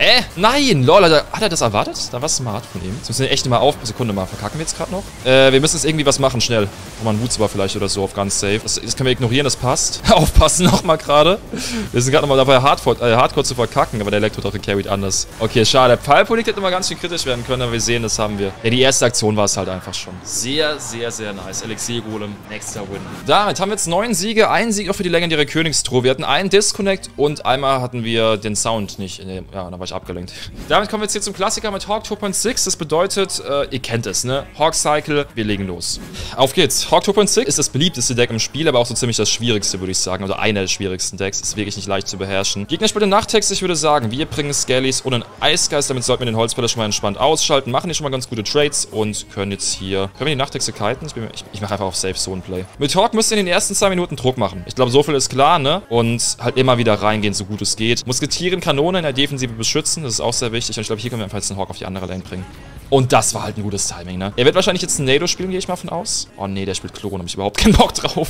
Nein! Lol, hat er das erwartet? Da war smart von ihm. Jetzt müssen wir echt mal auf... Sekunde mal, verkacken wir jetzt gerade noch? Wir müssen jetzt irgendwie was machen, schnell. Nochmal ein Woodsbar vielleicht oder so auf ganz safe. Das können wir ignorieren, das passt. Aufpassen nochmal gerade. Wir sind gerade nochmal dabei, Hardcore zu verkacken, aber der Elektrodrache carried anders. Okay, schade. Der Pfeilpolitik hätte immer ganz schön kritisch werden können, aber wir sehen, das haben wir. Ja, die erste Aktion war es halt einfach schon. Sehr, sehr, sehr nice. Elixier-Golem, nächster Win. Damit haben wir jetzt 9 Siege, einen Sieg auch für die legendäre Königstruhe. Wir hatten einen Disconnect und einmal hatten wir den Sound nicht. Ja, da war ich abgelenkt. Damit kommen wir jetzt hier zum Klassiker mit Hawk 2.6. Das bedeutet, ihr kennt es, ne? Hawk Cycle, wir legen los. Auf geht's. Hawk 2.6 ist das beliebteste Deck im Spiel, aber auch so ziemlich das schwierigste, würde ich sagen. Oder einer der schwierigsten Decks. Ist wirklich nicht leicht zu beherrschen. Gegner spielt den Nachtext, ich würde sagen, wir bringen Scallies und einen Eisgeist. Damit sollten wir den Holzfäller schon mal entspannt ausschalten. Machen hier schon mal ganz gute Trades und können jetzt hier... Können wir die Nachtexte kiten? Ich mache einfach auf Safe Zone Play. Mit Hawk müsst ihr in den ersten 2 Minuten Druck machen. Ich glaube, so viel ist klar, ne? Und halt immer wieder reingehen, so gut es geht. Musketieren, Kanone in der Defensive beschützen. Das ist auch sehr wichtig. Und ich glaube, hier können wir einfach jetzt einen Hawk auf die andere Lane bringen. Und das war halt ein gutes Timing, ne? Er wird wahrscheinlich jetzt einen Nado spielen, gehe ich mal von aus. Oh nee, der spielt Klon, habe ich überhaupt keinen Bock drauf.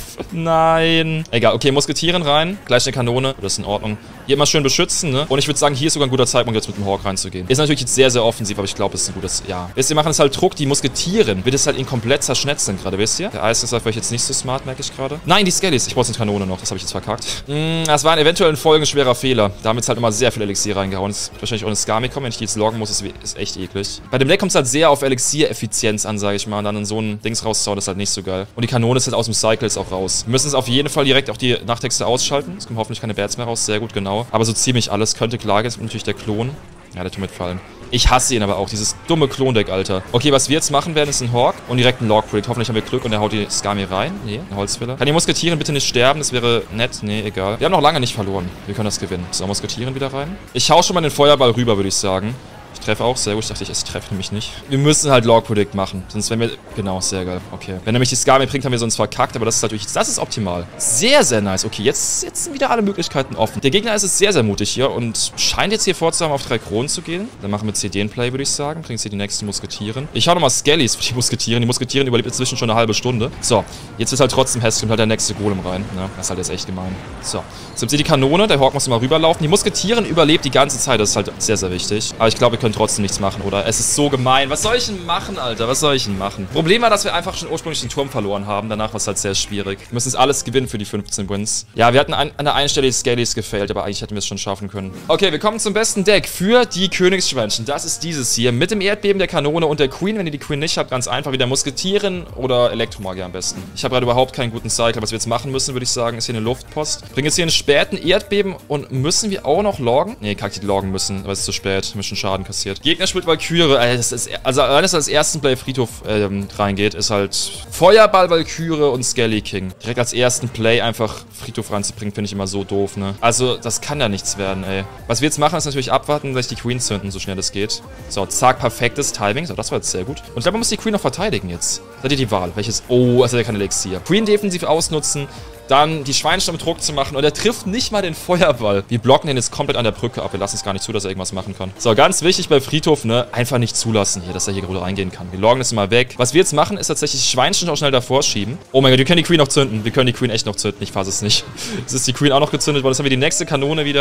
Nein. Egal, okay, Musketieren rein. Gleich eine Kanone. Das ist in Ordnung. Hier immer schön beschützen, ne? Und ich würde sagen, hier ist sogar ein guter Zeitpunkt, jetzt mit dem Hawk reinzugehen. Ist natürlich jetzt sehr, sehr offensiv, aber ich glaube, es ist ein gutes... Ja. Wisst ihr, wir machen es halt Druck. Die Musketieren wird es halt ihn komplett zerschnetzeln gerade, wisst ihr? Der Eis ist vielleicht jetzt nicht so smart, merke ich gerade. Nein, die Scallies. Ich brauche eine Kanone noch. Das habe ich jetzt verkackt. Das war ein eventuell ein folgenschwerer Fehler. Da haben wir jetzt halt immer sehr viel Elixier reingehauen. Es wird wahrscheinlich auch eine Skami kommen. Wenn ich die jetzt loggen muss, ist echt eklig. Bei dem Deck kommt es halt sehr auf Elixier-Effizienz an, sage ich mal. Und dann in so ein Dings rauszuhauen, ist halt nicht so geil. Und die Kanone ist halt aus dem Cycle jetzt auch raus. Wir müssen es auf jeden Fall direkt auch die Nachtexte ausschalten. Es kommen hoffentlich keine Bats mehr raus. Sehr gut, genau. Aber so ziemlich alles könnte klar gehen. Natürlich der Klon. Ja, der tut mitfallen. Ich hasse ihn aber auch, dieses dumme Klondeck, Alter. Okay, was wir jetzt machen werden, ist ein Hawk und direkt ein Log-Predict. Hoffentlich haben wir Glück und er haut die Skami rein. Nee, ein Holzfäller. Kann die Musketieren bitte nicht sterben? Das wäre nett. Nee, egal. Wir haben noch lange nicht verloren. Wir können das gewinnen. So, Musketieren wieder rein. Ich hau schon mal den Feuerball rüber, würde ich sagen. Ich treffe auch, sehr gut. Ich dachte, ich treffe nämlich nicht. Wir müssen halt Log-Predict machen. Sonst wenn wir... Genau, sehr geil. Okay. Wenn er mich die Skami bringt, haben wir sonst verkackt. Aber das ist natürlich... Das ist optimal. Sehr, sehr nice. Okay, jetzt sind wieder alle Möglichkeiten offen. Der Gegner ist es sehr, sehr mutig hier und scheint jetzt hier vorzuhaben, auf 3 Kronen zu gehen. Dann machen wir jetzt hier den Play, würde ich sagen. Bringen jetzt hier die nächsten Musketieren. Ich hau nochmal Scallies für die Musketieren. Die Musketieren überlebt inzwischen schon eine halbe Stunde. So, jetzt ist halt trotzdem hässlich und halt der nächste Golem rein. Ja, das ist halt jetzt echt gemein. So, jetzt habt ihr die Kanone. Der Hawk muss mal rüberlaufen. Die Musketieren überlebt die ganze Zeit. Das ist halt sehr, sehr wichtig. Aber ich glaube, wir können trotzdem nichts machen, oder? Es ist so gemein. Was soll ich denn machen, Alter? Was soll ich denn machen? Problem war, dass wir einfach schon ursprünglich den Turm verloren haben. Danach war es halt sehr schwierig. Wir müssen jetzt alles gewinnen für die 15 Wins. Ja, wir hatten an der einen Stelle die Scallies gefailt, aber eigentlich hätten wir es schon schaffen können. Okay, wir kommen zum besten Deck für die Königsschweinchen. Das ist dieses hier. Mit dem Erdbeben der Kanone und der Queen. Wenn ihr die Queen nicht habt, ganz einfach wieder Musketieren oder Elektromagier am besten. Ich habe gerade überhaupt keinen guten Cycle. Was wir jetzt machen müssen, würde ich sagen, ist hier eine Luftpost. Bringen jetzt hier einen späten Erdbeben und müssen wir auch noch loggen? Nee, kann ich die loggen müssen, aber es ist zu spät. Wir haben schon Schaden kassiert. Gegner spielt Valkyrie. Also allein, dass er als ersten Play Friedhof reingeht, ist halt Feuerball, Valkyrie und Skelly King. Direkt als ersten Play einfach Friedhof reinzubringen, finde ich immer so doof, ne? Also, das kann ja nichts werden, ey. Was wir jetzt machen, ist natürlich abwarten, dass die Queen zünden, so schnell es geht. So, zack, perfektes Timing. So, das war jetzt sehr gut. Und ich glaube, man muss die Queen noch verteidigen jetzt. Seid ihr die Wahl? Welches? Oh, also der kann Elixier. Queen defensiv ausnutzen. Dann die Schweinchen mit Druck zu machen. Und er trifft nicht mal den Feuerball. Wir blocken den jetzt komplett an der Brücke ab. Wir lassen es gar nicht zu, dass er irgendwas machen kann. So, ganz wichtig bei Friedhof, ne? Einfach nicht zulassen hier, dass er hier gut reingehen kann. Wir loggen das mal weg. Was wir jetzt machen, ist tatsächlich Schweinchen auch schnell davor schieben. Oh mein Gott, wir können die Queen noch zünden. Wir können die Queen echt noch zünden. Ich fasse es nicht. Jetzt ist die Queen auch noch gezündet worden. Jetzt haben wir die nächste Kanone wieder.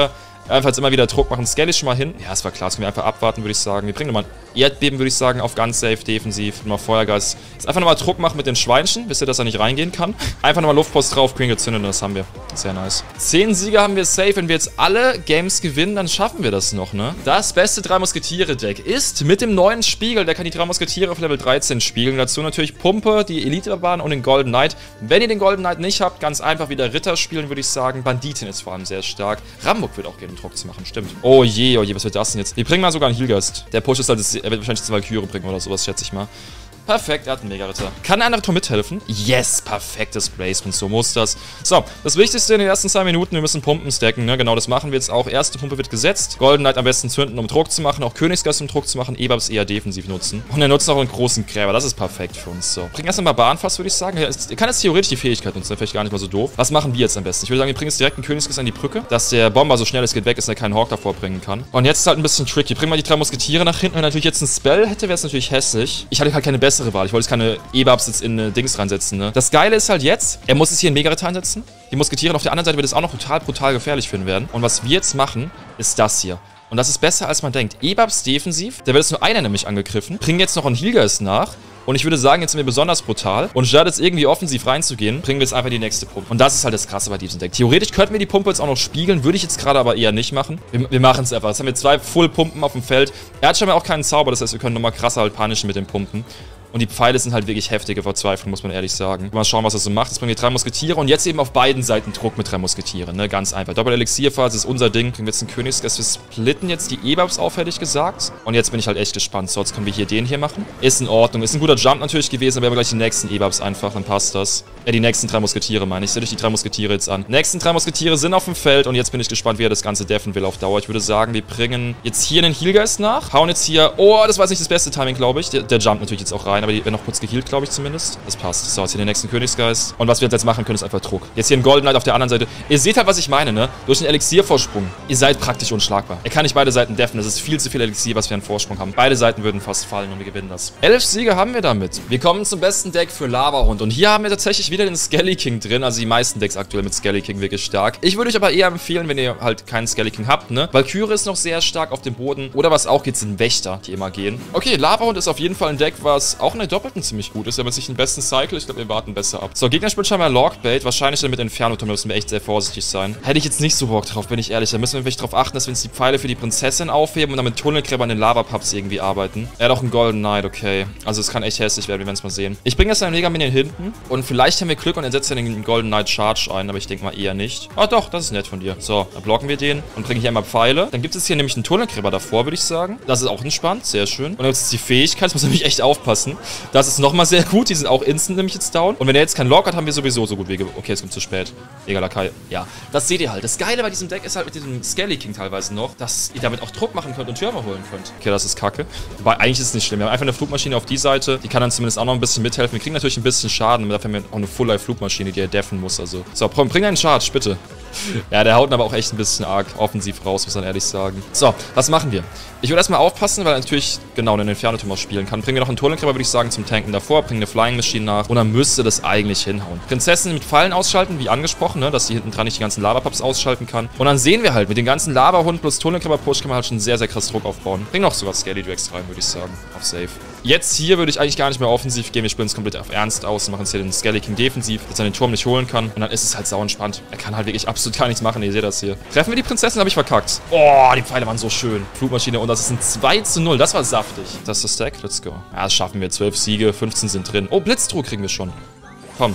Einfach jetzt immer wieder Druck machen. Skelly schon mal hin. Ja, es war klar. Das können wir einfach abwarten, würde ich sagen. Wir bringen nochmal ein Erdbeben, würde ich sagen, auf ganz safe, defensiv. Nochmal Feuergeist. Jetzt einfach nochmal Druck machen mit den Schweinchen. Wisst ihr, dass er nicht reingehen kann? Einfach nochmal Luftpost drauf, Queen gezündet und das haben wir. Sehr nice. 10 Siege haben wir safe. Wenn wir jetzt alle Games gewinnen, dann schaffen wir das noch, ne? Das beste 3 Musketiere-Deck ist mit dem neuen Spiegel. Der kann die 3 Musketiere auf Level 13 spiegeln. Dazu natürlich Pumpe, die Elite-Barbaren und den Golden Knight. Wenn ihr den Golden Knight nicht habt, ganz einfach wieder Ritter spielen, würde ich sagen. Banditin ist vor allem sehr stark. Rambock wird auch gerne Druck zu machen, stimmt. Oh je, was wird das denn jetzt? Wir bringen mal sogar einen Healgeist. Der Push ist halt, er wird wahrscheinlich 2 Valkyrie bringen oder sowas, schätze ich mal. Perfekt, er hat einen Mega-Ritter. Kann der andere Tor mithelfen? Yes, perfektes Placement, so muss das. So, das Wichtigste in den ersten 2 Minuten, wir müssen Pumpen stacken, ne? Genau, das machen wir jetzt auch. Erste Pumpe wird gesetzt. Golden Knight am besten zünden, um Druck zu machen. Auch Königsgeist, um Druck zu machen. Ebabs eher defensiv nutzen. Und er nutzt auch einen großen Gräber, das ist perfekt für uns. So, bringen erst einmal Bahnfass, würde ich sagen. Er kann jetzt theoretisch die Fähigkeit nutzen, vielleicht gar nicht mal so doof. Was machen wir jetzt am besten? Ich würde sagen, wir bringen jetzt direkt einen Königsgeist an die Brücke, dass der Bomber so schnell es geht weg ist und er keinen Hawk davor bringen kann. Und jetzt ist halt ein bisschen tricky. Bringen wir die 3 Musketiere nach hinten. Wenn natürlich jetzt ein Spell hätte, wäre es natürlich hässlich. Ich hatte halt keine bessere Wahl. Ich wollte jetzt keine Ebabs jetzt in Dings reinsetzen, ne? Das Geile ist halt jetzt, er muss jetzt hier einen Mega-Ritter einsetzen. Die Musketiere auf der anderen Seite wird es auch noch total brutal gefährlich finden werden. Und was wir jetzt machen, ist das hier. Und das ist besser, als man denkt. Ebabs defensiv, da wird jetzt nur einer nämlich angegriffen. Bringen jetzt noch einen Healgeist nach. Und ich würde sagen, jetzt sind wir besonders brutal. Und statt jetzt irgendwie offensiv reinzugehen, bringen wir jetzt einfach die nächste Pumpe. Und das ist halt das Krasse bei diesem Deck. Theoretisch könnten wir die Pumpe jetzt auch noch spiegeln. Würde ich jetzt gerade aber eher nicht machen. Wir machen es einfach. Jetzt haben wir 2 Full-Pumpen auf dem Feld. Er hat schon mal auch keinen Zauber. Das heißt, wir können nochmal krasser halt punishen mit den Pumpen. Und die Pfeile sind halt wirklich heftige Verzweiflung, muss man ehrlich sagen. Mal schauen, was das so macht. Jetzt bringen wir 3 Musketiere und jetzt eben auf beiden Seiten Druck mit 3 Musketieren, ne? Ganz einfach. Doppel-Elixierphase ist unser Ding. Kriegen wir jetzt einen Königsgeist. Wir splitten jetzt die Ebabs auf, hätte ich gesagt. Und jetzt bin ich halt echt gespannt. So, jetzt können wir hier den hier machen. Ist in Ordnung. Ist ein guter Jump natürlich gewesen, aber wir haben gleich die nächsten Ebabs einfach. Dann passt das. Die nächsten 3 Musketiere, meine ich. Seht euch die 3 Musketiere jetzt an. Nächsten 3 Musketiere sind auf dem Feld und jetzt bin ich gespannt, wie er das Ganze deffen will auf Dauer. Ich würde sagen, wir bringen jetzt hier einen Healgeist nach. Hauen jetzt hier... Oh, das war jetzt nicht das beste Timing, glaube ich. Der jumpt natürlich jetzt auch rein, aber die werden noch kurz geheilt, glaube ich zumindest. Das passt. So, jetzt hier den nächsten Königsgeist. Und was wir jetzt machen können, ist einfach Druck. Jetzt hier ein Golden Knight auf der anderen Seite. Ihr seht halt, was ich meine, ne? Durch den Elixiervorsprung. Ihr seid praktisch unschlagbar. Er kann nicht beide Seiten deffen. Das ist viel zu viel Elixier, was wir an Vorsprung haben. Beide Seiten würden fast fallen und wir gewinnen das. 11 Siege haben wir damit. Wir kommen zum besten Deck für Lavahund. Und hier haben wir tatsächlich wieder den Skelly King drin. Also die meisten Decks aktuell mit Skelly King wirklich stark. Ich würde euch aber eher empfehlen, wenn ihr halt keinen Skelly King habt, ne? Valkyrie ist noch sehr stark auf dem Boden. Oder was auch geht, sind Wächter, die immer gehen. Okay, Lavahund ist auf jeden Fall ein Deck, was auch in der Doppelten ziemlich gut ist. Wenn man sich den besten Cycle, ich glaube, wir warten besser ab. So, Gegner spielt scheinbar Lockbait. Wahrscheinlich dann mit Inferno-Turm, da müssen wir echt sehr vorsichtig sein. Hätte ich jetzt nicht so Bock drauf, bin ich ehrlich. Da müssen wir wirklich darauf achten, dass wir uns die Pfeile für die Prinzessin aufheben und dann mit Tunnelgräber in den Lava-Pubs irgendwie arbeiten. Er hat auch einen Golden Knight, okay. Also es kann echt hässlich werden, wir werden es mal sehen. Ich bringe jetzt einen Mega-Minion hinten und vielleicht haben wir Glück und er setzt dann den Golden Knight Charge ein, aber ich denke mal eher nicht. Ah doch, das ist nett von dir. So, dann blocken wir den und bringen hier einmal Pfeile. Dann gibt es hier nämlich einen Tunnelgräber davor, würde ich sagen. Das ist auch entspannt, sehr schön. Und jetzt ist die Fähigkeit, das muss nämlich echt aufpassen. Das ist nochmal sehr gut, die sind auch instant nämlich jetzt down. Und wenn er jetzt keinen Lock hat, haben wir sowieso so gut Wege. Okay, es kommt zu spät. Egal, Lakai. Ja, das seht ihr halt. Das Geile bei diesem Deck ist halt mit diesem Skelly King teilweise noch, dass ihr damit auch Druck machen könnt und Türme holen könnt. Okay, das ist kacke. Wobei, eigentlich ist es nicht schlimm. Wir haben einfach eine Flugmaschine auf die Seite. Die kann dann zumindest auch noch ein bisschen mithelfen. Wir kriegen natürlich ein bisschen Schaden, aber dafür haben wir auch eine Full-Life-Flugmaschine, die er deffen muss. Also, so, bring einen Charge, bitte. Ja, der haut aber auch echt ein bisschen arg offensiv raus, muss man ehrlich sagen. So, was machen wir? Ich würde erstmal aufpassen, weil er natürlich genau einen Inferno-Turm spielen kann. Bringen wir noch einen Tunnelgräber, würde ich sagen, zum Tanken davor. Bringen eine Flying Machine nach. Und dann müsste das eigentlich hinhauen. Prinzessin mit Fallen ausschalten, wie angesprochen, ne? Dass sie hinten dran nicht die ganzen Lava-Pups ausschalten kann. Und dann sehen wir halt, mit den ganzen Lava-Hund plus Tunnelgräber-Push kann man halt schon sehr, sehr krass Druck aufbauen. Bring noch sogar Skelly Drax rein, würde ich sagen. Auf Safe. Jetzt hier würde ich eigentlich gar nicht mehr offensiv gehen. Wir spielen es komplett auf Ernst aus und machen jetzt hier den Skelly King defensiv, dass er den Turm nicht holen kann. Und dann ist es halt sau entspannt. Er kann halt wirklich absolut gar nichts machen. Ihr seht das hier. Treffen wir die Prinzessin, habe ich verkackt. Oh, die Pfeile waren so schön. Flugmaschine und das ist ein 2:0. Das war saftig. Das ist das Stack. Let's go. Ja, das schaffen wir. 12 Siege, 15 sind drin. Oh, Blitzdruck kriegen wir schon. Komm.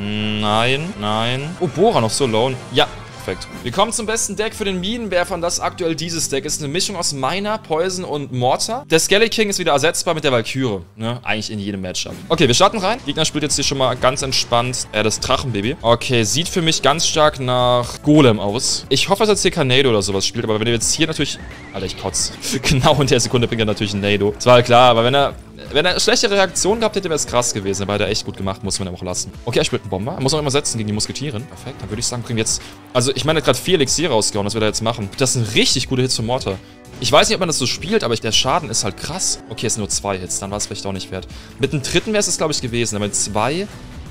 Nein, nein. Oh, Bohrer noch so low. Ja. Perfekt. Wir kommen zum besten Deck für den Minenwerfer und das aktuell dieses Deck ist eine Mischung aus Miner, Poison und Mortar. Der Skelly King ist wieder ersetzbar mit der Valkyrie, ne? Eigentlich in jedem Matchup. Okay, wir starten rein. Gegner spielt jetzt hier schon mal ganz entspannt das Drachenbaby. Okay, sieht für mich ganz stark nach Golem aus. Ich hoffe, dass er jetzt hier kein Nado oder sowas spielt, aber wenn er jetzt hier natürlich... Alter, ich kotze. Genau in der Sekunde bringt er natürlich ein Nado. Das war halt klar, aber wenn er schlechte Reaktion gehabt hätte, wäre es krass gewesen. Aber hat er echt gut gemacht, muss man auch lassen. Okay, er spielt einen Bomber. Er muss auch immer setzen gegen die Musketieren. Perfekt, dann würde ich sagen, bringen wir jetzt... Also, ich meine, er hat gerade 4 Elixier rausgehauen, was wir da jetzt machen. Das sind richtig gute Hits zum Mortar. Ich weiß nicht, ob man das so spielt, aber der Schaden ist halt krass. Okay, es sind nur 2 Hits, dann war es vielleicht auch nicht wert. Mit dem dritten wäre es, glaube ich, gewesen. Aber mit 2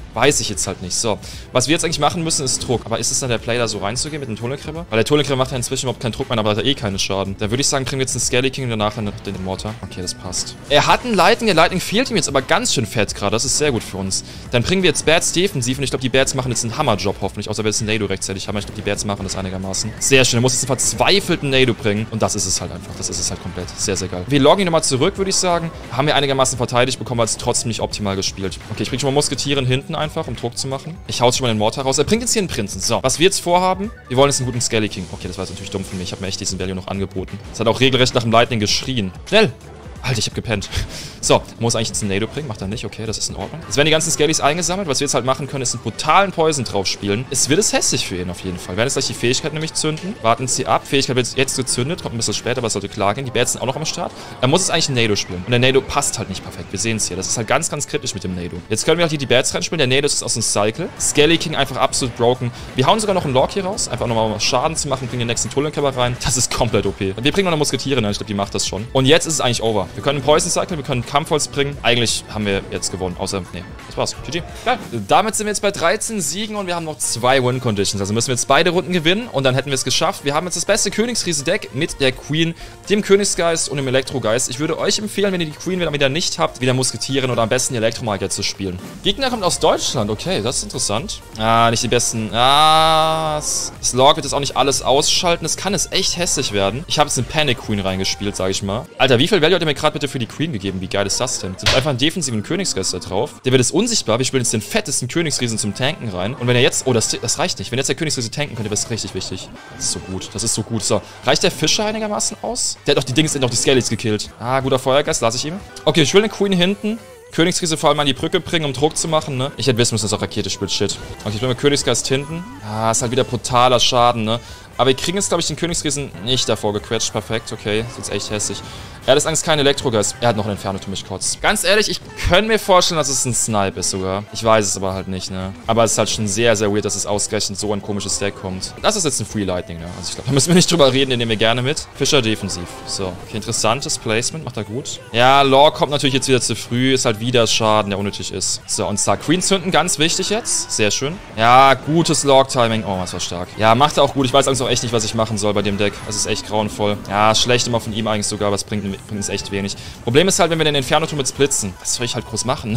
Weiß ich jetzt halt nicht. So, was wir jetzt eigentlich machen müssen, ist Druck. Aber ist es dann der Play, da so reinzugehen mit dem Tunnelkrabber? Weil der Tunnelkrabber macht ja inzwischen überhaupt keinen Druck mehr, aber hat er eh keinen Schaden. Dann würde ich sagen, kriegen wir jetzt einen Skelly King und danach dann den Mortar. Okay, das passt. Er hat einen Lightning, der Lightning fehlt ihm jetzt aber ganz schön fett gerade. Das ist sehr gut für uns. Dann bringen wir jetzt Bats defensiv und ich glaube, die Bats machen jetzt einen Hammerjob hoffentlich. Außer wir jetzt einen Nado rechtzeitig haben. Ich glaube, die Bats machen das einigermaßen. Sehr schön. Er muss jetzt einen verzweifelten Nado bringen und das ist es halt einfach. Das ist es halt komplett. Sehr, sehr geil. Wir loggen ihn nochmal zurück, würde ich sagen. Haben wir einigermaßen verteidigt bekommen, weil es trotzdem nicht optimal gespielt. Okay, ich bringe schon mal Musketieren hinten einfach, um Druck zu machen. Ich hau schon mal den Mortar raus. Er bringt jetzt hier einen Prinzen. So, was wir jetzt vorhaben, wir wollen jetzt einen guten Skelly King. Okay, das war jetzt natürlich dumm von mir. Ich habe mir echt diesen Value noch angeboten. Das hat auch regelrecht nach dem Lightning geschrien. Schnell! Alter, ich hab gepennt. So, muss eigentlich jetzt einen Nado bringen. Macht er nicht. Okay, das ist in Ordnung. Jetzt werden die ganzen Skellys eingesammelt. Was wir jetzt halt machen können, ist einen brutalen Poison drauf spielen. Es wird hässlich für ihn auf jeden Fall. Wir werden jetzt gleich die Fähigkeit nämlich zünden. Warten Sie ab. Fähigkeit wird jetzt gezündet. Kommt ein bisschen später, aber es sollte klar gehen. Die Bats sind auch noch am Start. Er muss jetzt eigentlich einen Nado spielen. Und der Nado passt halt nicht perfekt. Wir sehen es hier. Das ist halt ganz, ganz kritisch mit dem Nado. Jetzt können wir halt hier die Bats reinspielen. Der Nado ist aus dem Cycle. Skelly King einfach absolut broken. Wir hauen sogar noch einen Log hier raus. Einfach nochmal Schaden zu machen. Bringen den nächsten Tunnelkrabber rein. Das ist komplett OP. Und wir bringen noch eine Musketiere rein. Ich glaube, die macht das schon. Und jetzt ist es eigentlich over. Wir können einen Poison Cycle. Wir können Kampfholz bringen. Eigentlich haben wir jetzt gewonnen. Außer, nee, das war's. GG. Geil. Damit sind wir jetzt bei 13 Siegen und wir haben noch 2 Win-Conditions. Also müssen wir jetzt beide Runden gewinnen und dann hätten wir es geschafft. Wir haben jetzt das beste Königsriese-Deck mit der Queen, dem Königsgeist und dem Elektrogeist. Ich würde euch empfehlen, wenn ihr die Queen wieder nicht habt, wieder Musketieren oder am besten die Elektromagier zu spielen. Gegner kommt aus Deutschland. Okay, das ist interessant. Ah, nicht die besten. Ah, das Log wird jetzt auch nicht alles ausschalten. Das kann jetzt echt hässlich werden. Ich habe jetzt eine Panic Queen reingespielt, sage ich mal. Alter, wie viel Value hat ihr mir gerade bitte für die Queen gegeben? Wie geil ist das denn? Es gibt einfach einen defensiven Königsgeist da drauf. Der wird jetzt unsichtbar. Wir spielen jetzt den fettesten Königsriesen zum Tanken rein. Und wenn er jetzt... Oh, das reicht nicht. Wenn jetzt der Königsriese tanken könnte, wäre es richtig wichtig. Das ist so gut. Das ist so gut. So, reicht der Fischer einigermaßen aus? Der hat doch die Dings, der hat doch die Skellies gekillt. Ah, guter Feuergeist. Lasse ich ihm. Okay, ich will eine Queen hinten. Königsriese vor allem an die Brücke bringen, um Druck zu machen, ne? Ich hätte wissen müssen, dass auch Rakete spielt. Shit. Okay, ich will mit Königsgeist hinten. Ah, ist halt wieder brutaler Schaden, ne? Aber wir kriegen jetzt, glaube ich, den Königsriesen nicht davor gequetscht. Perfekt, okay. Das ist jetzt echt hässlich. Er hat jetzt Angst, kein Elektrogeist. Er hat noch einen Inferno-Turm, mich kotzt. Ganz ehrlich, ich könnte mir vorstellen, dass es ein Snipe ist sogar. Ich weiß es aber halt nicht, ne? Aber es ist halt schon sehr, sehr weird, dass es ausgerechnet so ein komisches Deck kommt. Das ist jetzt ein Free Lightning, ne? Also ich glaube, da müssen wir nicht drüber reden, den nehmen wir gerne mit. Fischer defensiv. So, okay, interessantes Placement. Macht er gut. Ja, Lore kommt natürlich jetzt wieder zu früh. Ist halt wieder Schaden, der unnötig ist. So, und Star Queen zünden, ganz wichtig jetzt. Sehr schön. Ja, gutes Lore-Timing. Oh, das war stark. Ja, macht er auch gut. Ich weiß eigentlich auch echt nicht, was ich machen soll bei dem Deck. Das ist echt grauenvoll. Ja, schlecht immer von ihm eigentlich sogar, aber es bringt es echt wenig. Problem ist halt, wenn wir den Inferno-Turm mit splitzen. Was soll ich halt groß machen?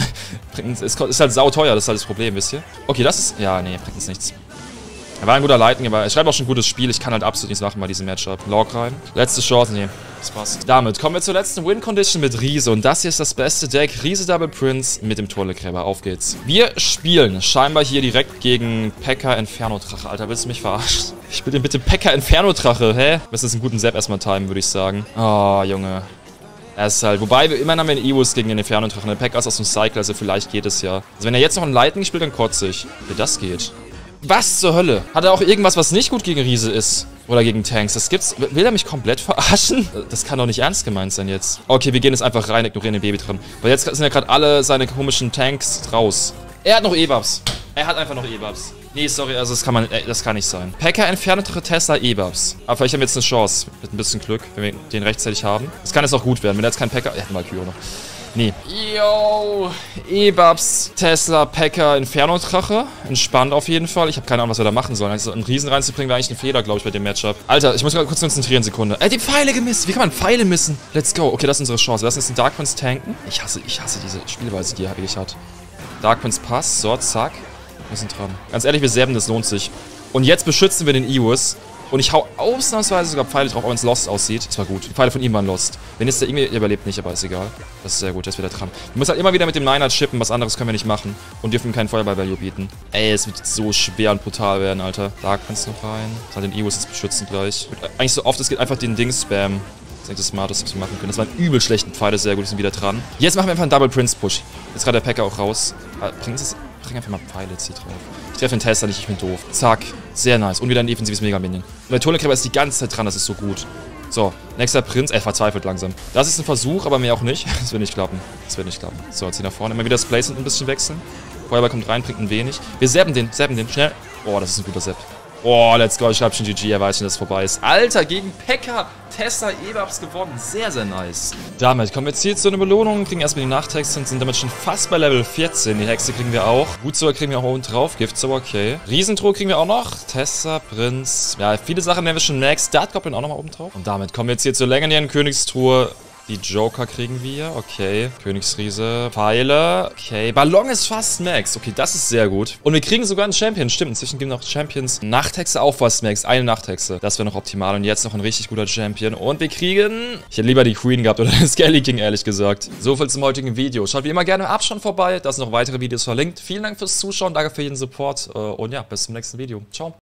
Ist halt sauteuer, das ist halt das Problem, wisst ihr? Okay, das ist... Ja, nee, bringt uns nichts. Er war ein guter Lightning, aber er schreibt auch schon ein gutes Spiel. Ich kann halt absolut nichts machen bei diesem Matchup. Log rein. Letzte Chance, nee. Das passt. Damit kommen wir zur letzten Win-Condition mit Riese. Und das hier ist das beste Deck. Riese Double Prince mit dem Tunnelgräber. Auf geht's. Wir spielen scheinbar hier direkt gegen P.E.K.K.A. Inferno-Drache. Alter, willst du mich verarschen? Ich spiele den bitte P.E.K.K.A. Inferno-Drache. Hä? Das ist einen guten Zap erstmal timen, würde ich sagen. Oh, Junge. Er ist halt, wobei wir immerhin haben wir einen Ewus gegen den Inferno-Drachen. Der P.E.K.K.A. ist aus dem Cycle, also vielleicht geht es ja. Also wenn er jetzt noch einen Lightning spielt, dann kotze ich. Wie das geht. Was zur Hölle? Hat er auch irgendwas, was nicht gut gegen Riese ist? Oder gegen Tanks? Das gibt's. Will er mich komplett verarschen? Das kann doch nicht ernst gemeint sein jetzt. Okay, wir gehen jetzt einfach rein, ignorieren den Baby drin. Weil jetzt sind ja gerade alle seine komischen Tanks raus. Er hat noch E-Bubs. Er hat einfach noch E-Bubs. Nee, sorry, also das kann nicht sein. P.E.K.K.A. Inferno-Drache, Tesla, E-Bubs. Aber vielleicht haben wir jetzt eine Chance. Mit ein bisschen Glück, wenn wir den rechtzeitig haben. Das kann jetzt auch gut werden, wenn er jetzt kein P.E.K.K.A. Er hat mal Kyro noch. Nee. Yo, E-Bubs, Tesla, P.E.K.K.A. Inferno-Drache. Entspannt auf jeden Fall. Ich habe keine Ahnung, was wir da machen sollen. Also einen Riesen reinzubringen wäre eigentlich ein Fehler, glaube ich, bei dem Matchup. Alter, ich muss mal kurz konzentrieren, Sekunde. Die Pfeile gemisst. Wie kann man Pfeile missen? Let's go. Okay, das ist unsere Chance. Lass uns den Dark Prince tanken. Ich hasse diese Spielweise, die er wirklich hat. Dark Prince passt. So, zack. Wir sind dran. Ganz ehrlich, wir serben, das lohnt sich. Und jetzt beschützen wir den Ewus. Und ich hau ausnahmsweise sogar Pfeile drauf, auch wenn es Lost aussieht. Das war gut. Die Pfeile von ihm waren Lost. Wenn jetzt der irgendwie überlebt nicht, aber ist egal. Das ist sehr gut, der ist wieder dran. Wir müssen halt immer wieder mit dem Niner chippen, was anderes können wir nicht machen. Und dürfen ihm keinen Feuerball-Value bieten. Ey, es wird so schwer und brutal werden, Alter. Dark Prince noch rein. Soll den Ewus jetzt beschützen gleich. Eigentlich so oft, es geht einfach den Ding spammen. Das ist eigentlich das Smarteste, was wir machen können. Das waren übel schlechten Pfeile, sehr gut, die sind wieder dran. Jetzt machen wir einfach einen Double Prince Push. Jetzt gerade der P.E.K.K.A. auch raus. Bring einfach mal Pfeile jetzt hier drauf. Ich treffe den Tester nicht, ich bin doof. Zack. Sehr nice. Und wieder ein defensives Mega-Minion. Und der Tunnelgräber ist die ganze Zeit dran, das ist so gut. So, nächster Prinz. Verzweifelt langsam. Das ist ein Versuch, aber mehr auch nicht. Das wird nicht klappen. Das wird nicht klappen. So, jetzt hier nach vorne. Immer wieder das Placement ein bisschen wechseln. Feuerball kommt rein, bringt ein wenig. Wir zappen den, schnell. Oh, das ist ein guter Zap. Oh, let's go. Ich schreibe schon GG, er weiß schon, dass es vorbei ist. Alter, gegen Pekka. Tessa Ebabs gewonnen. Sehr, sehr nice. Damit kommen wir jetzt hier zu einer Belohnung. Kriegen erstmal die Nachttexte und sind damit schon fast bei Level 14. Die Hexe kriegen wir auch. Gutzauber kriegen wir auch oben drauf. Giftzauber, okay. Riesentruhe kriegen wir auch noch. Tessa, Prinz. Ja, viele Sachen werden wir schon next. Dart Goblin auch nochmal oben drauf. Und damit kommen wir jetzt hier zur legendären Königstruhe. Die Joker kriegen wir. Okay. Königsriese. Pfeile. Okay. Ballon ist fast Max. Okay, das ist sehr gut. Und wir kriegen sogar einen Champion. Stimmt, inzwischen gibt es noch Champions. Nachthexe auch fast Max. Eine Nachthexe. Das wäre noch optimal. Und jetzt noch ein richtig guter Champion. Und wir kriegen... Ich hätte lieber die Queen gehabt oder den Skelly King, ehrlich gesagt. So viel zum heutigen Video. Schaut wie immer gerne im Abstand vorbei. Da sind noch weitere Videos verlinkt. Vielen Dank fürs Zuschauen. Danke für jeden Support. Und ja, bis zum nächsten Video. Ciao.